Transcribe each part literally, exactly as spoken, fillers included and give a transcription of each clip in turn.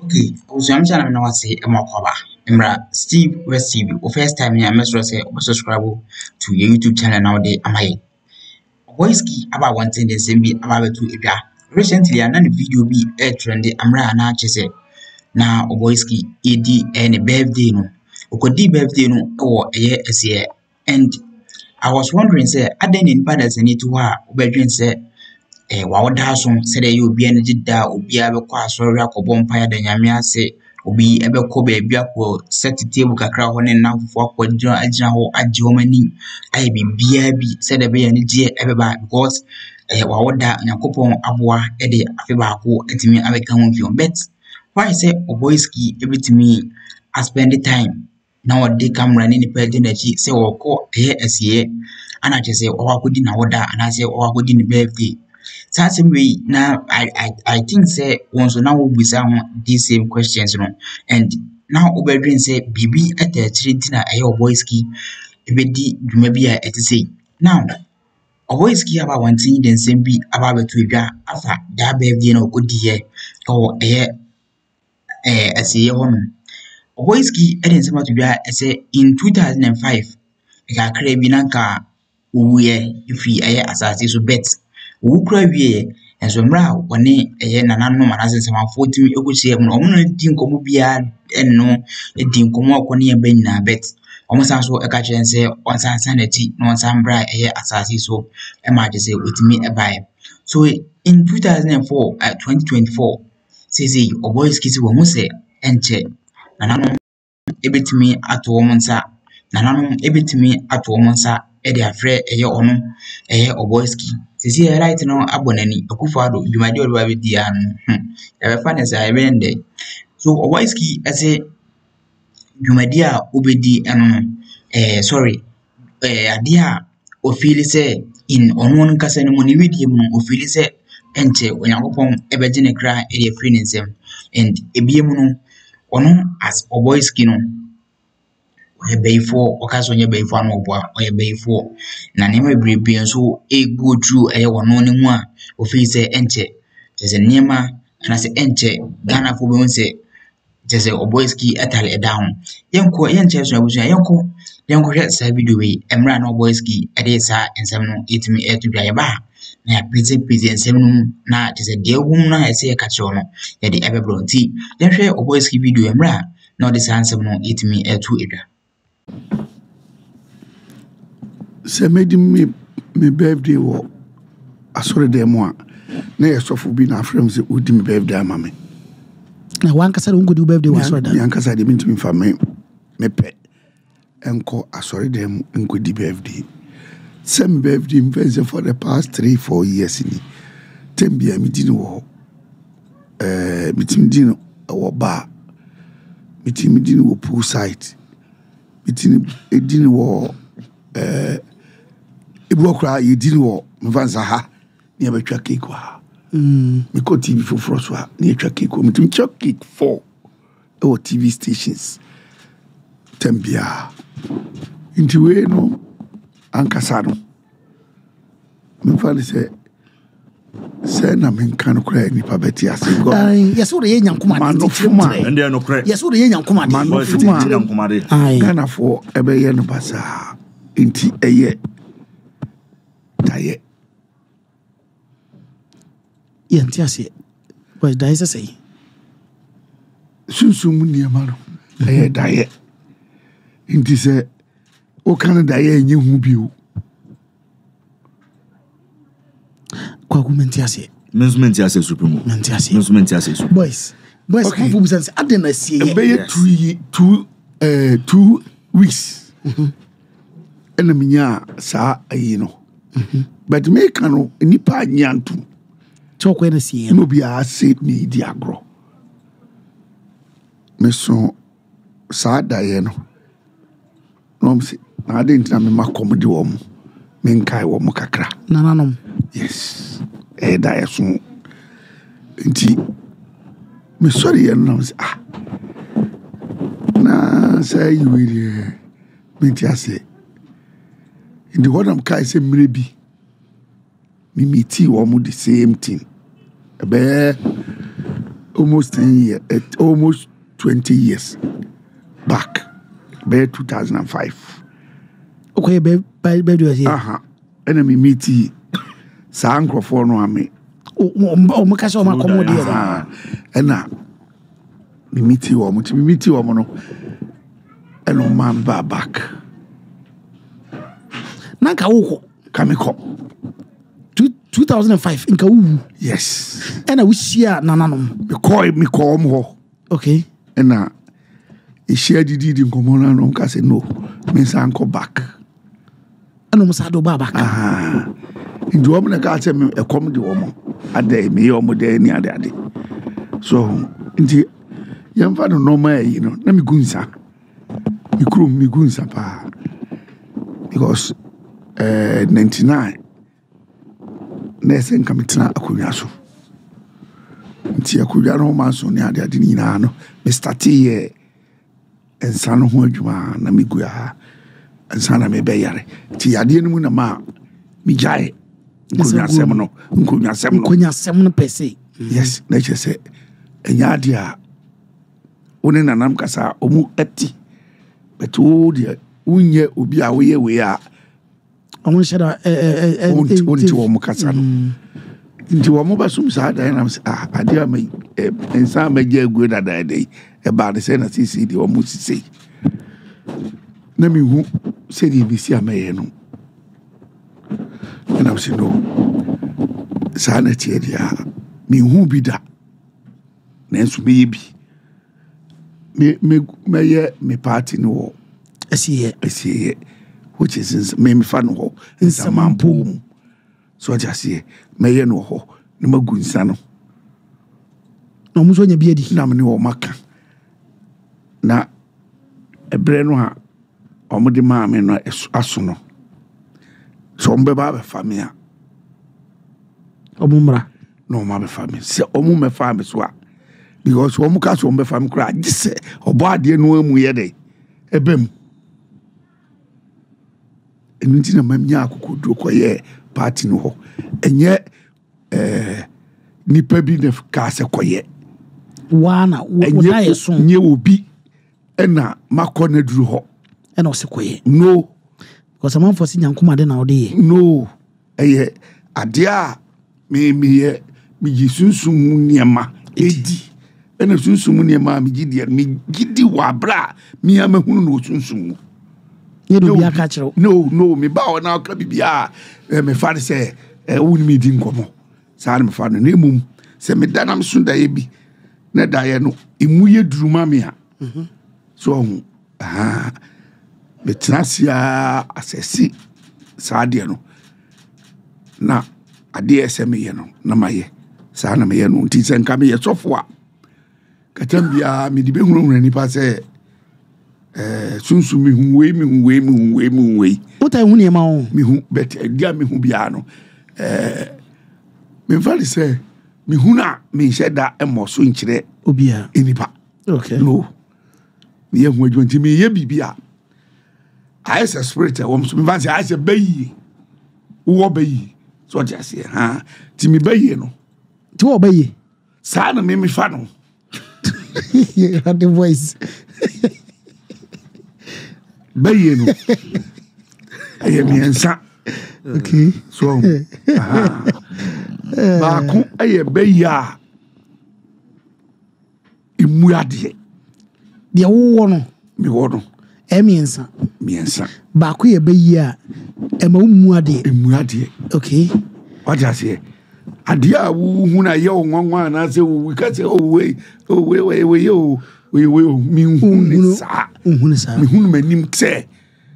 Okay, I'm channel now say Emokwaba. Emra Steve West T V. The first time I must say subscribe to your YouTube channel now. They am I. Voice about one thing the same be about two area. Recently, another video be a trendy. Amra na chese. Na Oboyski edi any birthday no. Okodi birthday no or a year as year. And I was wondering say, I didn't in padders any to her. Obedient say. Eh, wa da so said you obi ene gida obi abekọ asori akọbọ mpaya da nyame ase obi ebekọ ba bia ko set table kakra ho ne namfo akọdwo agina ho agye ho mani ayi bibia bi said e be ye ne die ebeba because eh wa da yakopon aboa e de afi ba ko etimi abeka ho mfio but why say Oboyski ebitimi a spend the time na o de camera ni nipa de na chi say wo ko eh asie ana che say o akodi na wo da ana say o akodi ni birthday. Certain way now I I I think say once now we these same questions you know and now Obedrin say bibi at the treating a Oboyski ebedi dwuma a et say now Oboyski about one thing then same be about to ga after that birthday no go die or eh eh as a home Oboyski eden sama to bia say in two thousand five e ka kra bi nanka uwe ifi eh asase so bet wukura wie enso mra woni eye nananom anase semafo timi ekochie mu omo no di nkomo bia enno edi nkomo akone ye banyina bet omo san so eka chense onsan sanati no onsan bra eye asase so e ma je se otimi e bai so in two thousand four uh, twenty twenty-four say say Oboyski si wo mu se enche nananom ebetimi ato omo nsa nananom ebetimi ato omo nsa e de afre eye ono eye Oboyski see right now abonani akufado dwumade o ba bedi an e be fa say bende so Oboyski ase dwumade a obedi eno eh sorry eh ade a o feel say in ono no kasa no ni widie mu o feel say enche onyankopon e be gine kra e dey free nsem and ebiem no ono as Oboyski no oye beifo okaso onye beifo anu oboa oye beifo na nema brebi nso e go through eye wono ne mu a ofi se enche tese nema na se enche Ghana fo be nse tese Oboyski atale down yenko yenche so abusu yenko yenko hwe sa video we emra na Oboyski e dey sa ensem no etimi e to dwa ba na pese pese ensem no na tese de wum na ese e ka che no ye de ebe bronti yenhwe Oboyski video emra na de sa ensem no etimi e to edwa. Se made me me birthday wo asore dem a na yesofo bi na afrem se odi me birthday mama na wankasa de ngodi birthday wo asore dem yankasa de mintimi fa me me pe enko asore dem ngodi birthday some birthday mfense for the past three four years ni tembia mi dino wo eh mitim dino wo ba mitim dino wo pool site mitim edino wo eh Ibokra ye dini wo mvanza ha ni abetwa cake wa mm me ko T V for froswa ni etwa cake wo mitum chok cake for o T V stations tembia inti we no ankasa no me fale se se na men kan kra ni pa beti ase go ai yeso de nyankoma de tire ende no kra yeso de nyankoma de man fo tire nyankoma de Ghana fo ebe ye no basa inti eye daye yanti ase was daye say sunsum ni amaro eye daye inti se o kan daye enye hu bi o kwa kumenti ase mensumenti ase supremo menti ase mensumenti ase supremo boys boys okay. Kwa sense adena sie ye be two two eh two weeks mhm ena minya sa ayi no mhm but me kanu nipa nyantu chokwe na sie no bi a say me di agro me so sa daye no no me na de ntina me makom de wo mu me nkai wo mu kakra nananom yes eh daye so nti me sorry ya no ah na say you will me ti ase in the what am kai say mrebi me meet wo mu the same thing ebe almost ten years, uh, almost twenty years back, by two thousand and five. Okay, baby, baby, here. Aha, enemy meeting. Sa nkrofo no ame. O o mo ka se o ma komo de ah ena mi miti wo mo ti mi miti wo mo no eno man ba back na ka wo kamiko two thousand five nka wu yes ena wo hia nananom me call me call mo okay ena e share didi di nkomo na no nka se no me san ko back ena mo sa do ba back ah ndi wo na ka se me e kom di wo mo ade me yo mo de ni ade ade so ndi yam fa no normal you know na mi gunsa mi krum mi gunsa pa because uh ninety-nine na sen kamitna akonya so nti akonya no ma so ni ade ade ni na no me start ye ensa no ho adwuma na mi gua ensa na me be yare ti ade no mu na ma mi jae nkonya sem no nkonya sem no nkonya sem no pese yes na che se enya dia one nanam kasa omu ati beto dia unye obi a we we a omu sheda eh eh onti onti wo mu kasa no nti wo mu basum sa da na ah ade a me ensa ma je agu da da dai e ba de se na sisi di wo mu sisi na mi hu se di bi si amaye no and I was no sanity dia me hu bi da na enso me bi me me me me party no asiye asiye which is me me fa no ho nsamampo so just see me ye no ho na magunsa no no mu so nya bi adi na me wo maka na ebre no ha omode ma me no aso no so mbe ba be famia omumra no ma be famia se omu me famia so a because omu ka so mbe famia kra gise obo ade no amu ye de ebem enunti na mamnya akokodro koye party no ho enye eh nipa bi ne ka se koye wana wo na yeso nye obi ena makọ na duru ho ena o se koye no because man for sinyankuma de na ode no eye ade a me me ye me gisunsun niema edi ena sunsun niema me gidi me gidi wa bra me amahunu no sunsun ye do bia ka kire no no me ba ona ka bibia me fa se e woni me di nkomo sa na me fa no na emum se me danam sunda ye bi na da ye no emu ye duruma me a mhm so ah betnasia asesi saade no na ade eseme ye no na maye sa na maye no nti senka me ye sofo a katambia me di behunu nipa se eh sunsu mi huwe mi huwe mi huwe mi huwe ota hu ne ma o mi hu bet dia mi hu bia no eh me vale se mi hu na me sheda emo so nkire obia enipa okay no me ye hu adwonti me ye bibia I say spirit I want to me fancy I say bayi wo bayi so just say ha ti mi bayi no ti wo bayi sa na me me fa no you had the voice bayi no aye mi ensa okay so ah ba ku aye bayi a imu ade de wo no mi wo no emiensa miensa ba ku ye bayi a ema mu ade imu ade okay what just say ade a wu hu na ye onwanwa na se wu ka se o we o we we we yo we we mi hu ni sa hu ni sa mi hu manim se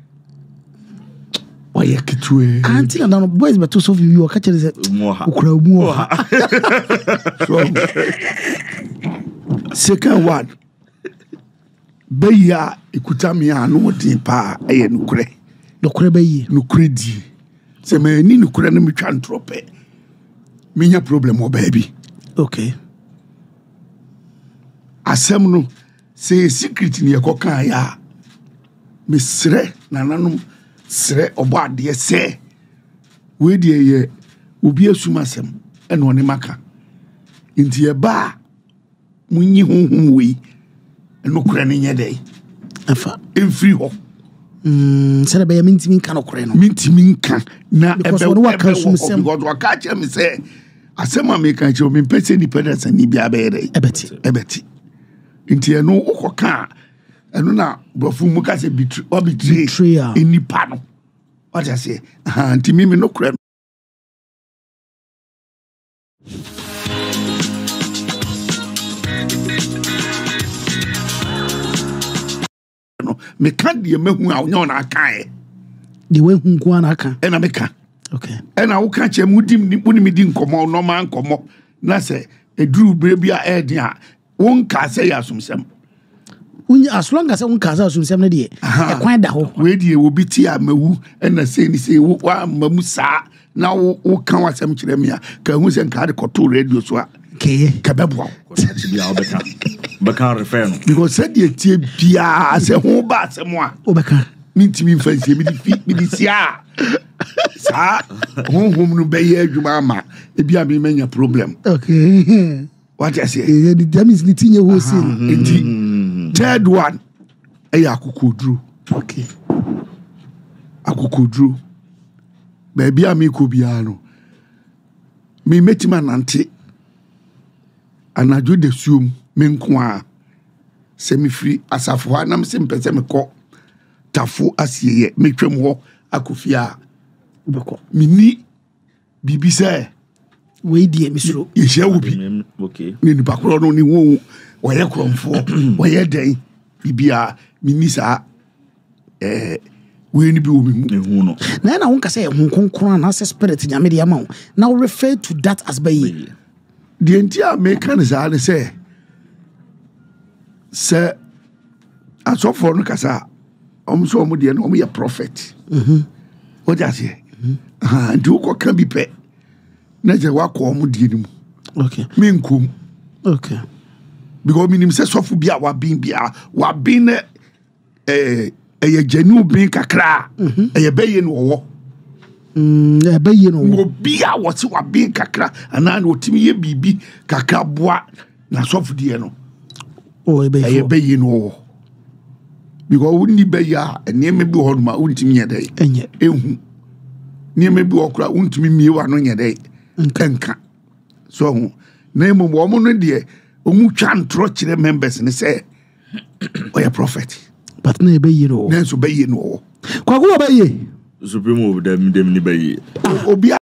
o ye kitwe anti na no boys beto so you ka chere se okura mu o so second one beya ikuta mi anu din pa eye nukure nukure beyi nukure di se me ni nukure na mi twa ntrope minya problem o baby okay asem no se secret ni ekokan ya me sre nananum sre obo ade se we die ye obi asuma asem eno ne maka nti e ba munyi honhom we no kura ne nye dey afa enfiri ho mm sɛ be mintimi nka no kore no mintimi nka na ebe because what can some sem because what catch me say asema me kan che o me pese ni pedasa ni bia be dey ebeti ebeti nti eno ukoka eno na brofu mu ka se betray or betray enipa no what I say ah nti me me no kura me can the mehu a onyo na aka e the way hu ko na aka e na me ka okay e na wo ka che mu dim ni buni mi di nkomo no ma nkomo na se eduru brebi a e dia won ka se ya asumsem unya as long as won ka se asumsem na de e kwan da ho we die wo biti a mawu e na se ni se wo wa mamu sa na wo kan wasem kire me a ka hu se nka de koto radio so a ke ka bebo ti bia obeka beka refer no because said ye tie bia se ho ba asemo a obeka mintimi mfansie mi di fi mi di sia sa honhom no be ye adwuma ama e bia me manya problem okay what I say eh the damage ni tinye ho sin enti third one e ya kokoduro okay akokoduro ba bia me ko bia no me metima nante anajo de suom me nko a se me firi asafo ha na me se mpese me kɔ tafo asieye me twem ho akofia beko mini bibi se we die misuro ye hia wo bi okay ni ni bakro no ni wo wo ye kromfo wo ye den bibia mini sa eh we ni bi wo mi hu no na na won ka say hu konkron na spirit nyame de ama now refer to that as bayi the entire American is all say say aso for no kasa om so om de no om ye prophet mhm o ja say ah ndi ko kan bi pe na je wa ko om de ni mu okay me nkum okay because minim say so fu bia wa bin bia wa bin eh eh jenu bin kakra eh be ye no wo mm e be ye no wo bia wo ti wa bin kakra ana na otimi ye bibi kakra boa na so fu de no o e be e be ye no because wonni be ya ene me bi ho no ma untimi ye dai enye ehu ne me bi okura untimi mie wa no nye dai nkanka so hu na emu wo mo no de omu twa ntro kire members ne say o ya prophet but na e be ye no na so be ye no kwa go be ye supreme of them them ni bayi obi